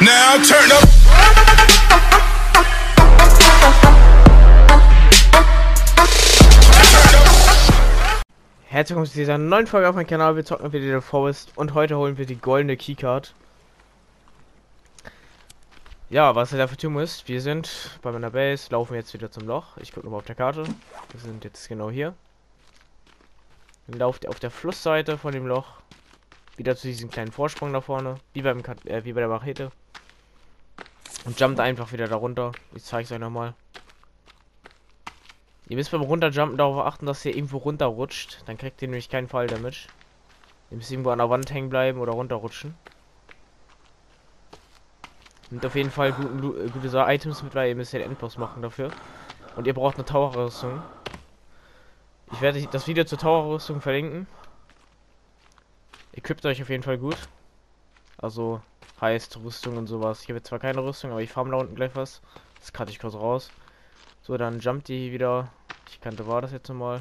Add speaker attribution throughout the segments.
Speaker 1: Now turn up.
Speaker 2: Herzlich willkommen zu dieser neuen Folge auf meinem Kanal. Wir zocken wieder The Forest und heute holen wir die goldene Keycard. Ja, was ihr dafür tun müsst, wir sind bei meiner Base, laufen jetzt wieder zum Loch. Ich gucke nochmal auf der Karte. Wir sind jetzt genau hier. Dann lauft ihr auf der Flussseite von dem Loch wieder zu diesem kleinen Vorsprung da vorne, wie bei der Machete. Und jumpt einfach wieder da runter. Ich zeige es euch nochmal. Ihr müsst beim Runterjumpen darauf achten, dass ihr irgendwo runterrutscht. Dann kriegt ihr nämlich keinen Fall damit. Ihr müsst irgendwo an der Wand hängen bleiben oder runterrutschen. Nimmt auf jeden Fall gute Items mit, weil ihr müsst ja den Endboss machen dafür. Und ihr braucht eine Tower-Rüstung. Ich werde das Video zur Tower-Rüstung verlinken. Equipt euch auf jeden Fall gut. Also heißt Rüstung und sowas. Ich habe jetzt zwar keine Rüstung, aber ich farm da unten gleich was. Das cutte ich kurz raus. So, dann jumpt die wieder. Ich kannte war das jetzt nochmal.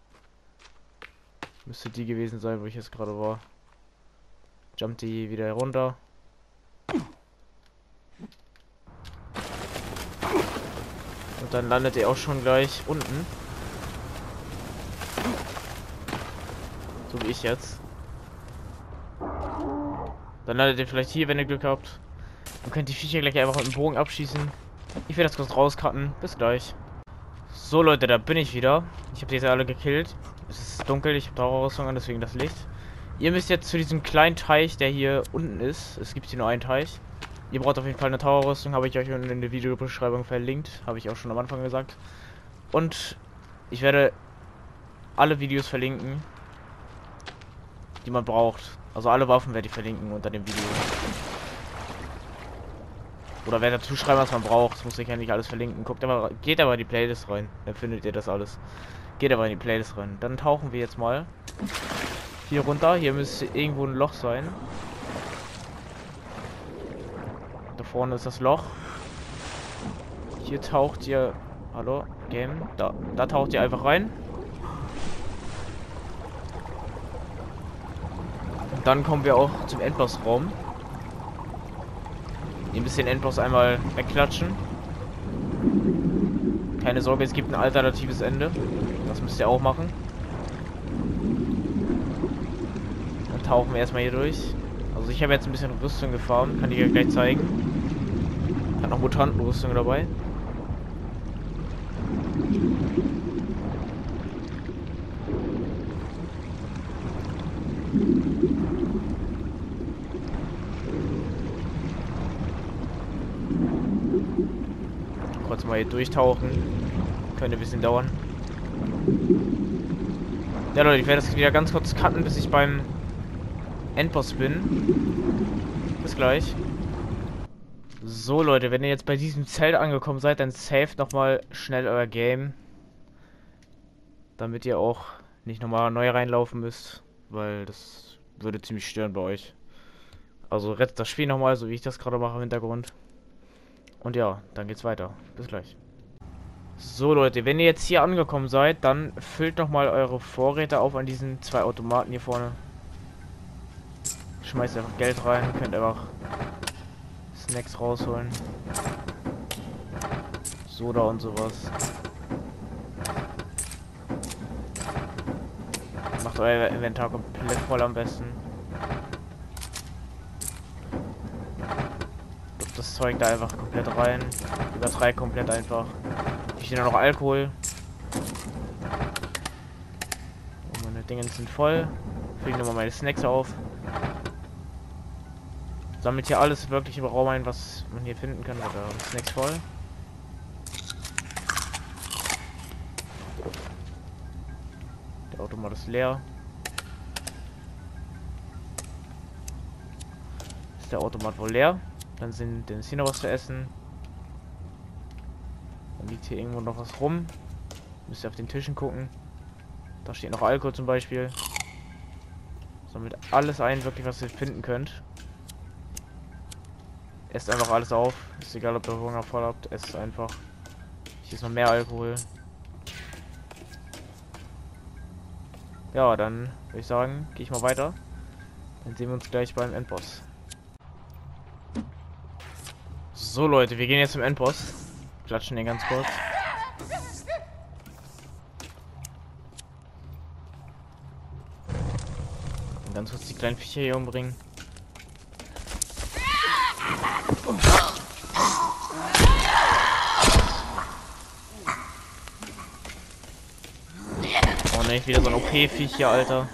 Speaker 2: Müsste die gewesen sein, wo ich jetzt gerade war. Jumpt die wieder runter. Und dann landet ihr auch schon gleich unten. So wie ich jetzt. Dann landet ihr vielleicht hier, wenn ihr Glück habt. Dann könnt die Viecher gleich einfach mit dem Bogen abschießen. Ich werde das kurz rauscutten. Bis gleich. So Leute, da bin ich wieder. Ich habe die jetzt alle gekillt. Es ist dunkel, ich habe Dauerrüstung an, deswegen das Licht. Ihr müsst jetzt zu diesem kleinen Teich, der hier unten ist. Es gibt hier nur einen Teich. Ihr braucht auf jeden Fall eine Tower-Rüstung, habe ich euch in der Videobeschreibung verlinkt. Habe ich auch schon am Anfang gesagt. Und ich werde alle Videos verlinken, die man braucht. Also alle Waffen werde ich verlinken unter dem Video. Oder wer dazu schreiben, was man braucht, das muss ich ja nicht alles verlinken. Geht aber in die Playlist rein, dann findet ihr das alles. Geht aber in die Playlist rein. Dann tauchen wir jetzt mal hier runter. Hier müsste irgendwo ein Loch sein. Da vorne ist das Loch. Hier taucht ihr... Hallo? Game? Da taucht ihr einfach rein. Und dann kommen wir auch zum Endboss-Raum. Ihr müsst den Endboss einmal wegklatschen. Keine Sorge, es gibt ein alternatives Ende. Das müsst ihr auch machen. Dann tauchen wir erstmal hier durch. Also ich habe jetzt ein bisschen Rüstung gefarmt, kann ich euch gleich zeigen. Hat noch Mutantenrüstung dabei. Kurz mal hier durchtauchen. Könnte ein bisschen dauern. Ja Leute, ich werde das wieder ganz kurz cutten, bis ich beim Endboss bin. Bis gleich. So Leute, wenn ihr jetzt bei diesem Zelt angekommen seid, dann saved nochmal schnell euer Game. Damit ihr auch nicht nochmal neu reinlaufen müsst. Weil das würde ziemlich stören bei euch. Also rettet das Spiel nochmal, so wie ich das gerade mache im Hintergrund. Und ja, dann geht's weiter. Bis gleich. So Leute, wenn ihr jetzt hier angekommen seid, dann füllt noch mal eure Vorräte auf an diesen zwei Automaten hier vorne. Schmeißt einfach Geld rein, könnt einfach Snacks rausholen. Soda und sowas. Macht euer Inventar komplett voll am besten. Das Zeug da einfach komplett rein. Übertreibt komplett einfach. Ich sehe noch Alkohol. Und meine Dinge sind voll. Fülle nochmal meine Snacks auf. Sammelt hier alles wirklich im Raum ein, was man hier finden kann. Oder Snacks voll. Der Automat ist leer. Ist der Automat wohl leer? Dann ist hier noch was zu essen. Dann liegt hier irgendwo noch was rum. Müsst ihr auf den Tischen gucken. Da steht noch Alkohol zum Beispiel. Sammelt alles ein, wirklich was ihr finden könnt. Esst einfach alles auf. Ist egal, ob ihr Hunger voll habt. Esst es einfach. Hier ist noch mehr Alkohol. Ja, dann würde ich sagen, gehe ich mal weiter. Dann sehen wir uns gleich beim Endboss. So Leute, wir gehen jetzt zum Endboss. Klatschen den ganz kurz. Und ganz kurz die kleinen Viecher hier umbringen. Oh ne, wieder so ein OP-Viech hier, Alter.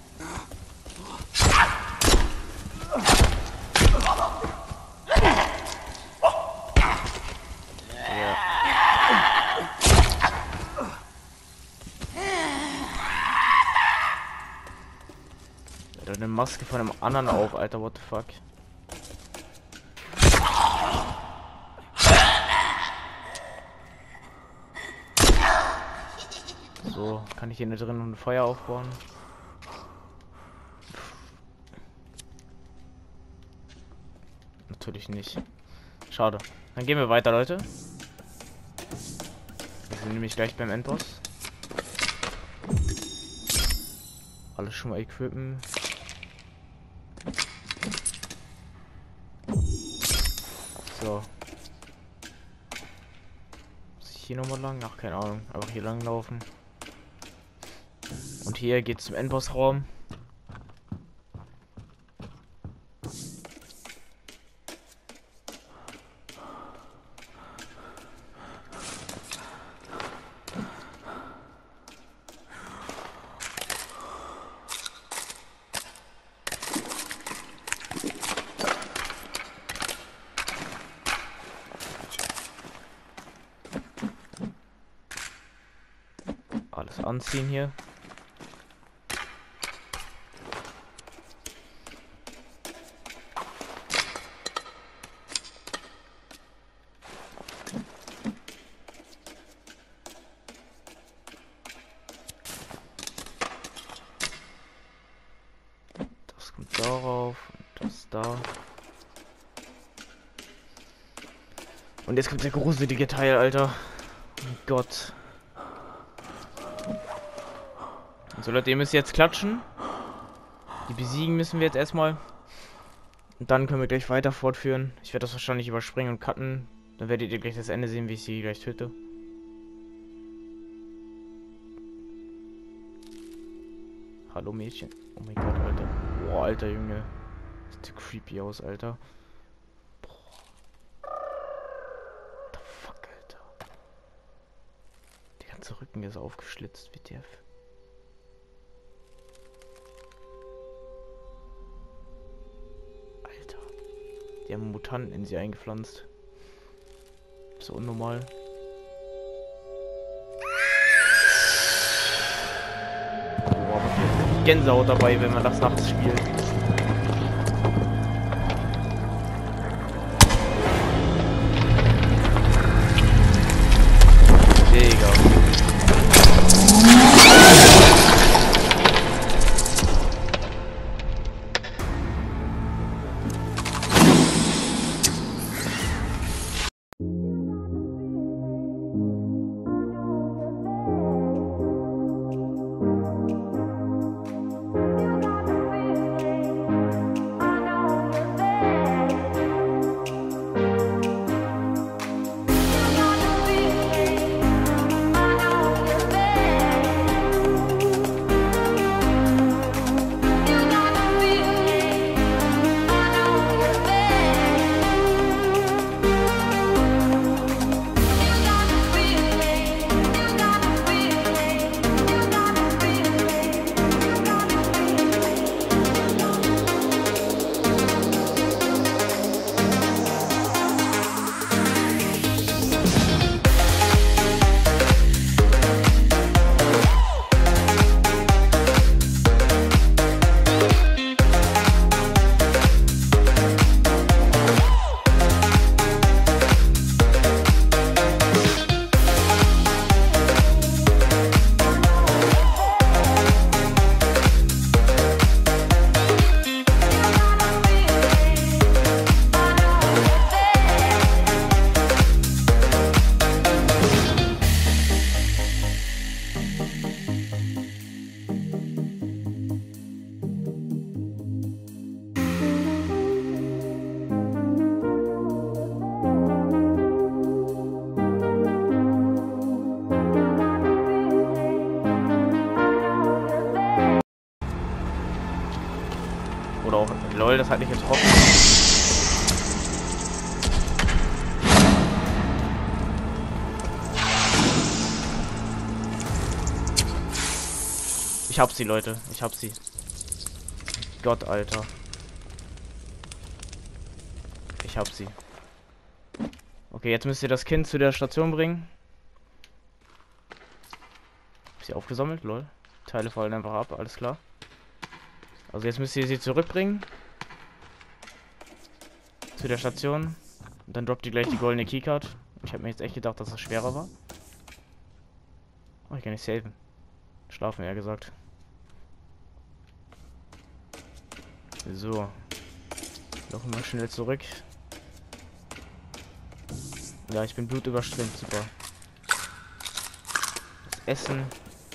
Speaker 2: Eine Maske von einem anderen auf, Alter, what the fuck. So, kann ich hier nicht drin ein Feuer aufbauen? Natürlich nicht. Schade. Dann gehen wir weiter, Leute. Wir sind nämlich gleich beim Endboss. Alles schon mal equippen. So. Muss ich hier nochmal lang? Ach, keine Ahnung. Einfach hier lang laufen. Und hier geht's zum Endbossraum. Alles anziehen hier. Das kommt darauf und das da. Und jetzt kommt der gruselige Teil, Alter. Oh mein Gott. So Leute, ihr müsst jetzt klatschen. Die besiegen müssen wir jetzt erstmal. Und dann können wir gleich weiter fortführen. Ich werde das wahrscheinlich überspringen und cutten. Dann werdet ihr gleich das Ende sehen, wie ich sie gleich töte. Hallo Mädchen. Oh mein Gott, Alter. Boah, alter Junge. Sieht so creepy aus, Alter. Boah. What the fuck, Alter. Der ganze Rücken ist aufgeschlitzt, WTF. Die haben Mutanten in sie eingepflanzt. So unnormal. Boah, aber hier Gänsehaut dabei, wenn man das nachts spielt. Digga. Lol, das hat nicht getroffen. Ich hab sie, Leute. Ich hab sie. Gott, Alter. Ich hab sie. Okay, jetzt müsst ihr das Kind zu der Station bringen. Ist sie aufgesammelt? Lol. Teile fallen einfach ab, alles klar. Also jetzt müsst ihr sie zurückbringen. Zu der Station. Und dann droppt ihr gleich die goldene Keycard. Ich habe mir jetzt echt gedacht, dass das schwerer war. Oh, ich kann nicht saven. Schlafen, eher gesagt. So. Laufen wir schnell zurück. Ja, ich bin blutüberströmt, super. Das Essen.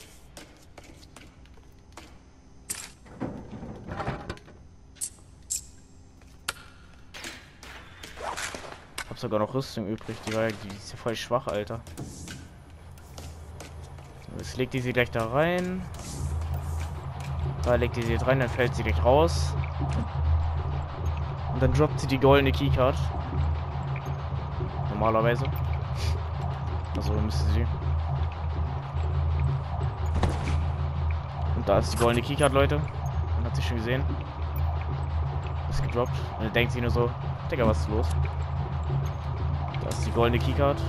Speaker 2: Hab sogar noch Rüstung übrig, die ist ja voll schwach, Alter. Jetzt legt die sie gleich da rein. Da legt die sie rein, dann fällt sie gleich raus. Und dann droppt sie die goldene Keycard. Normalerweise. Also müsste sie. Und da ist die goldene Keycard, Leute. Man hat sie schon gesehen. Ist gedroppt. Und dann denkt sie nur so, Digga, was ist los? Da ist die goldene Keycard.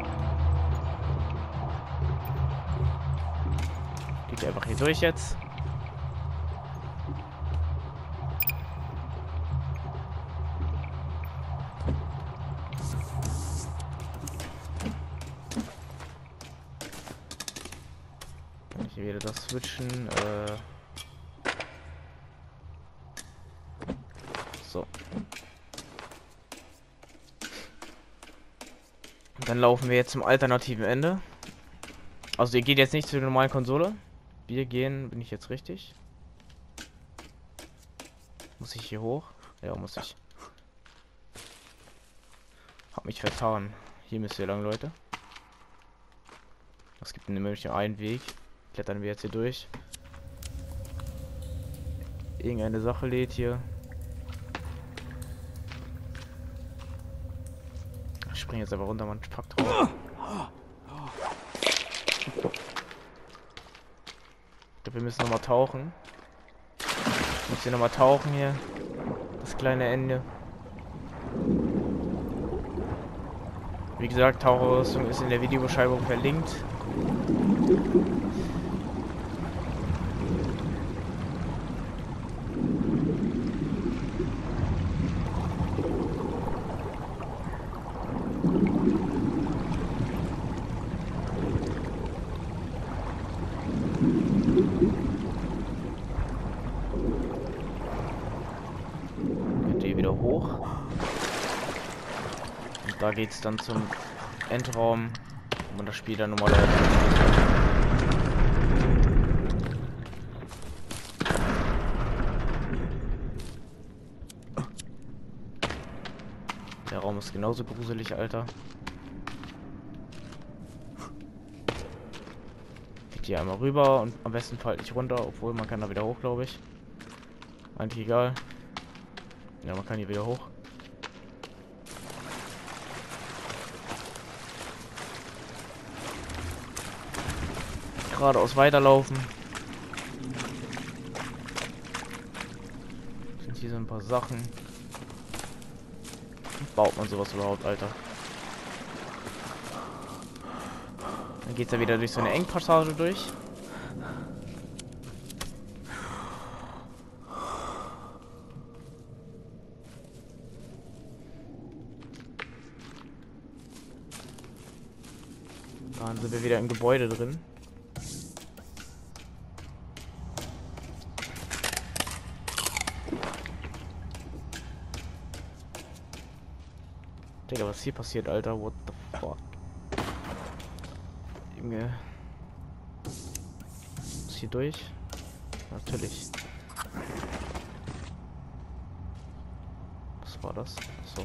Speaker 2: Geht einfach hier durch jetzt. Kann ich hier wieder das switchen? So. Dann laufen wir jetzt zum alternativen Ende. Also ihr geht jetzt nicht zu der normalen Konsole. Wir gehen, bin ich jetzt richtig? Muss ich hier hoch? Ja, muss ich. Hab mich vertan. Hier müsst ihr lang, Leute. Es gibt nämlich nur einen Weg. Klettern wir jetzt hier durch. Irgendeine Sache lädt hier. Ich springe jetzt aber runter, man packt drauf. Ich glaube, wir müssen nochmal tauchen. Ich muss hier nochmal tauchen hier. Das kleine Ende. Wie gesagt, Taucherrüstung ist in der Videobeschreibung verlinkt. Wieder hoch. Und da geht's dann zum Endraum, wo man das Spiel dann nochmal läuft. Der Raum ist genauso gruselig, Alter. Geht hier einmal rüber und am besten fällt nicht runter, obwohl man kann da wieder hoch, glaube ich. Eigentlich egal. Ja, man kann hier wieder hoch. Geradeaus weiterlaufen. Sind hier so ein paar Sachen. Wie baut man sowas überhaupt, Alter? Dann geht's ja wieder durch so eine Engpassage durch. Dann sind wir wieder im Gebäude drin. Digga, was hier passiert, Alter? What the fuck? Junge. Ist hier durch? Natürlich. Was war das? So.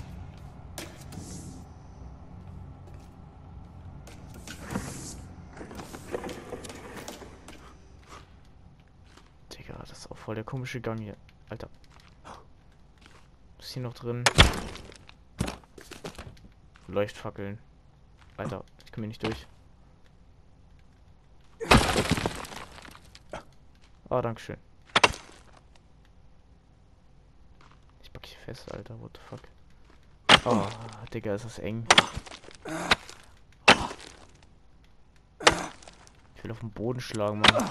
Speaker 2: Digga, das ist auch voll der komische Gang hier. Alter. ist hier noch drin? Leuchtfackeln. Alter, ich komme hier nicht durch. Ah, dankeschön. Ich pack hier fest, Alter. What the fuck? Oh, Digga, ist das eng. Ich will auf den Boden schlagen, Mann.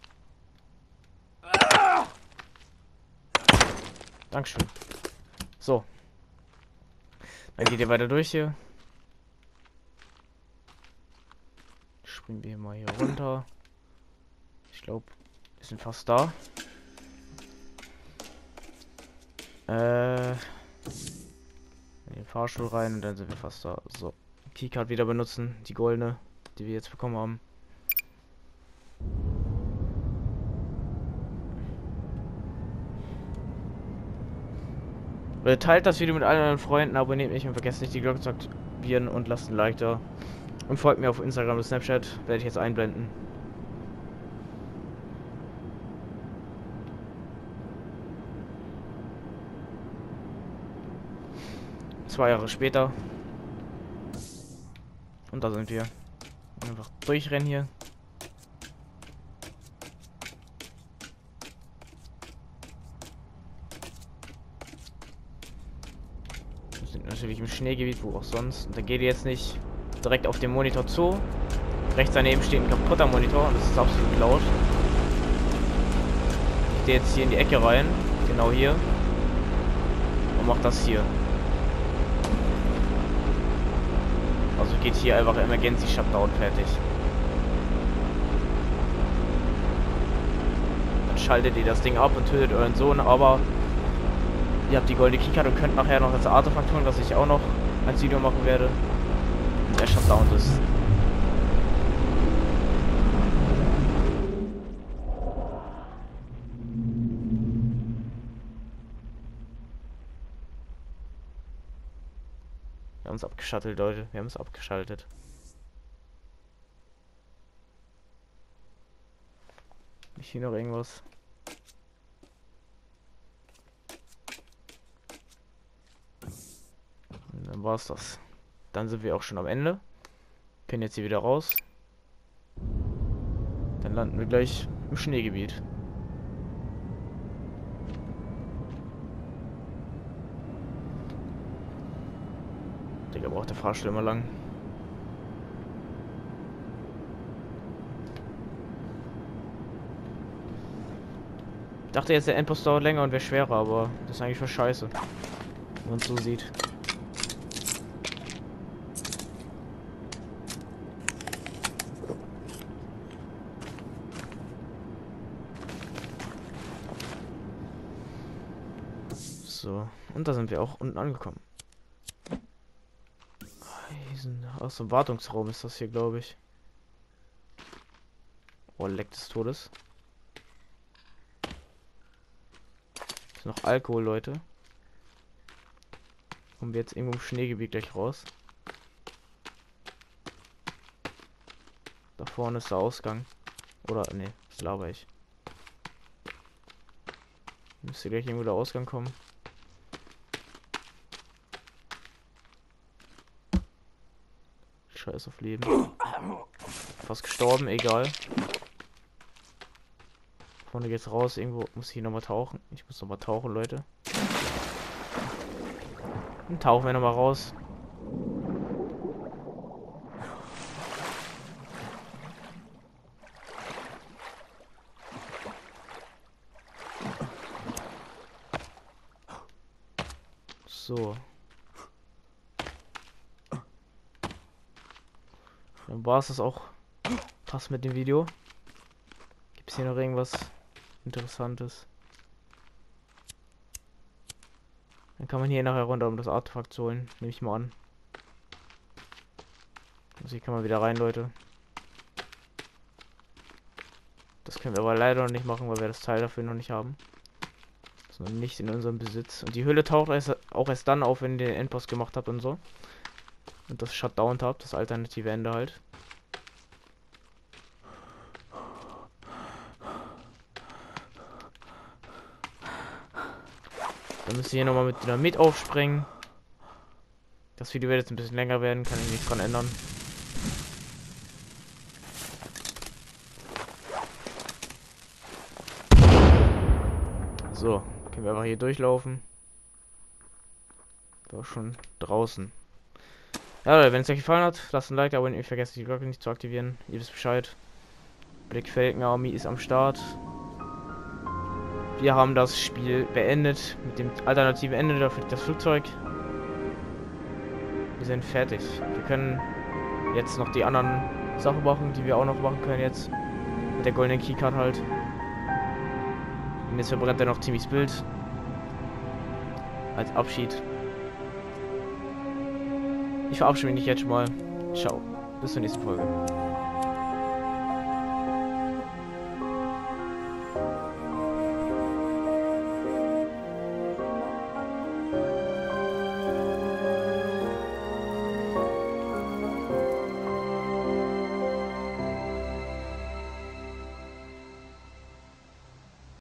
Speaker 2: Dankeschön. So. Dann geht ihr weiter durch hier. Springen wir mal hier runter. Ich glaube, wir sind fast da. In den Fahrstuhl rein und dann sind wir fast da. So. Keycard wieder benutzen. Die goldene, die wir jetzt bekommen haben. Teilt das Video mit allen euren Freunden, abonniert mich und vergesst nicht die Glocke zu aktivieren und lasst ein Like da. Und folgt mir auf Instagram und Snapchat, werde ich jetzt einblenden. Zwei Jahre später. Und da sind wir. Einfach durchrennen hier. Wir sind natürlich im Schneegebiet, wo auch sonst. Und da geht ihr jetzt nicht direkt auf den Monitor zu. Rechts daneben steht ein kaputter Monitor und das ist absolut laut. Ich gehe jetzt hier in die Ecke rein. Genau hier. Und mach das hier. Also geht hier einfach Emergency Shutdown fertig. Dann schaltet ihr das Ding ab und tötet euren Sohn, aber ihr habt die goldene Keycard und könnt nachher noch das Artefakt holen, was ich auch noch als Video machen werde. Und er shutdownt ist. Wir haben es abgeschattelt, Leute. Wir haben es abgeschaltet. Nicht hier noch irgendwas? Und dann war's das. Dann sind wir auch schon am Ende. Können jetzt hier wieder raus. Dann landen wir gleich im Schneegebiet. Digga, braucht der Fahrstuhl immer lang. Ich dachte jetzt, der Endboss dauert länger und wäre schwerer, aber das ist eigentlich für scheiße. Wenn man es so sieht. So, und da sind wir auch unten angekommen. Aus dem Wartungsraum ist das hier, glaube ich. Oh, Leck des Todes. Ist noch Alkohol, Leute. Kommen wir jetzt irgendwo im Schneegebiet gleich raus. Da vorne ist der Ausgang. Oder, ne, das laber ich. Müsste gleich irgendwo der Ausgang kommen. Scheiß auf Leben. Fast gestorben, egal. Vorne geht's raus, irgendwo muss ich nochmal tauchen. Ich muss nochmal tauchen, Leute. Dann tauchen wir nochmal raus. So. Dann war es das auch fast mit dem Video. Gibt es hier noch irgendwas Interessantes? Dann kann man hier nachher runter, um das Artefakt zu holen. Nehme ich mal an. Also hier kann man wieder rein, Leute. Das können wir aber leider noch nicht machen, weil wir das Teil dafür noch nicht haben. Das ist noch nicht in unserem Besitz. Und die Hülle taucht auch erst dann auf, wenn ihr den Endboss gemacht habt und so. Und das Shutdown habt, das alternative Ende halt. Dann müsst ihr hier nochmal mit Dynamit aufspringen. Das Video wird jetzt ein bisschen länger werden, kann ich nichts dran ändern. So, können wir einfach hier durchlaufen. War schon draußen. Ja Leute, wenn es euch gefallen hat, lasst ein Like da und ihr vergesst die Glocke nicht zu aktivieren. Ihr wisst Bescheid. Black Falcon Army ist am Start. Wir haben das Spiel beendet mit dem alternativen Ende, da fliegt das Flugzeug. Wir sind fertig. Wir können jetzt noch die anderen Sachen machen, die wir auch noch machen können jetzt. Mit der goldenen Keycard halt. Und jetzt verbrennt er noch Timmys Bild. Als Abschied. Ich verabschiede mich jetzt schon mal. Ciao. Bis zur nächsten Folge.